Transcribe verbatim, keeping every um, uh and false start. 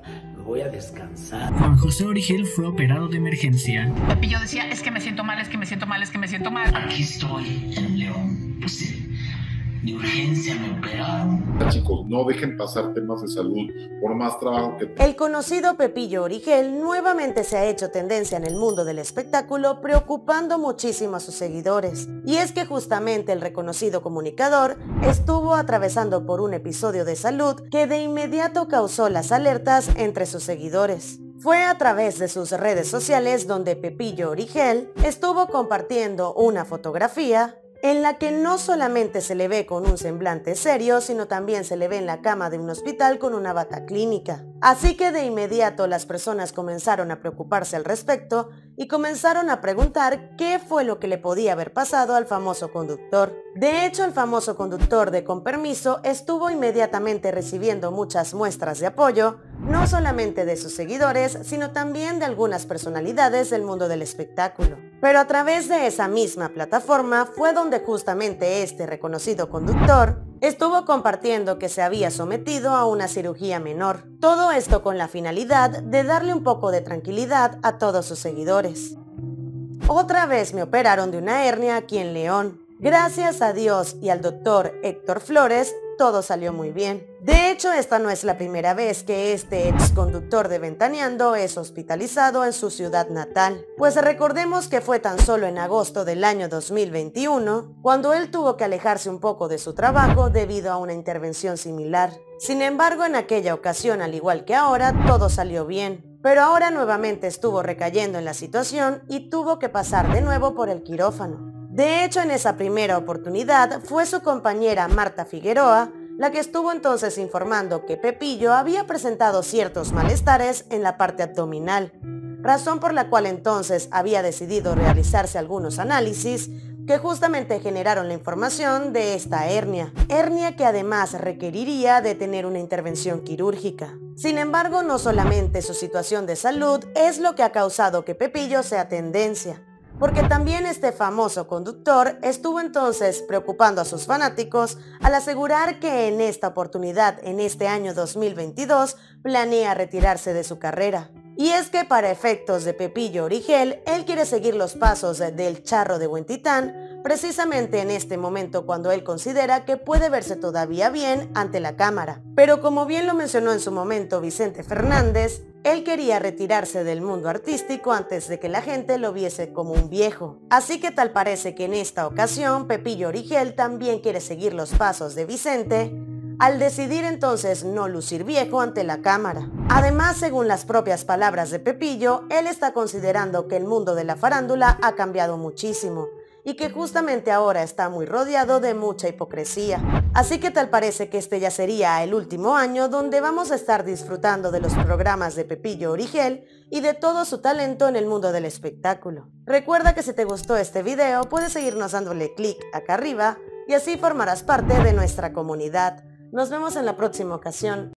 me voy a descansar. Juan José Origel fue operado de emergencia. Pepillo decía, es que me siento mal, es que me siento mal, es que me siento mal. Aquí estoy en León, pues sí, de urgencia me operaron. Chicos, no dejen pasar temas de salud, por más trabajo que... El conocido Pepillo Origel nuevamente se ha hecho tendencia en el mundo del espectáculo, preocupando muchísimo a sus seguidores. Y es que justamente el reconocido comunicador estuvo atravesando por un episodio de salud que de inmediato causó las alertas entre sus seguidores. Fue a través de sus redes sociales donde Pepillo Origel estuvo compartiendo una fotografía en la que no solamente se le ve con un semblante serio, sino también se le ve en la cama de un hospital con una bata clínica. Así que de inmediato las personas comenzaron a preocuparse al respecto y comenzaron a preguntar qué fue lo que le podía haber pasado al famoso conductor. De hecho, el famoso conductor de Con Permiso estuvo inmediatamente recibiendo muchas muestras de apoyo, no solamente de sus seguidores, sino también de algunas personalidades del mundo del espectáculo. Pero a través de esa misma plataforma fue donde justamente este reconocido conductor estuvo compartiendo que se había sometido a una cirugía menor. Todo esto con la finalidad de darle un poco de tranquilidad a todos sus seguidores. Otra vez me operaron de una hernia aquí en León. Gracias a Dios y al doctor Héctor Flores, todo salió muy bien. De hecho, esta no es la primera vez que este ex conductor de Ventaneando es hospitalizado en su ciudad natal. Pues recordemos que fue tan solo en agosto del año dos mil veintiuno, cuando él tuvo que alejarse un poco de su trabajo debido a una intervención similar. Sin embargo, en aquella ocasión, al igual que ahora, todo salió bien. Pero ahora nuevamente estuvo recayendo en la situación y tuvo que pasar de nuevo por el quirófano. De hecho, en esa primera oportunidad fue su compañera Marta Figueroa la que estuvo entonces informando que Pepillo había presentado ciertos malestares en la parte abdominal, razón por la cual entonces había decidido realizarse algunos análisis que justamente generaron la información de esta hernia, hernia que además requeriría de tener una intervención quirúrgica. Sin embargo, no solamente su situación de salud es lo que ha causado que Pepillo sea tendencia, porque también este famoso conductor estuvo entonces preocupando a sus fanáticos al asegurar que en esta oportunidad, en este año dos mil veintidós, planea retirarse de su carrera. Y es que para efectos de Pepillo Origel, él quiere seguir los pasos del Charro de Huentitán, precisamente en este momento cuando él considera que puede verse todavía bien ante la cámara. Pero como bien lo mencionó en su momento Vicente Fernández, él quería retirarse del mundo artístico antes de que la gente lo viese como un viejo. Así que tal parece que en esta ocasión Pepillo Origel también quiere seguir los pasos de Vicente, al decidir entonces no lucir viejo ante la cámara. Además, según las propias palabras de Pepillo, él está considerando que el mundo de la farándula ha cambiado muchísimo y que justamente ahora está muy rodeado de mucha hipocresía. Así que tal parece que este ya sería el último año donde vamos a estar disfrutando de los programas de Pepillo Origel y de todo su talento en el mundo del espectáculo. Recuerda que si te gustó este video, puedes seguirnos dándole clic acá arriba y así formarás parte de nuestra comunidad. Nos vemos en la próxima ocasión.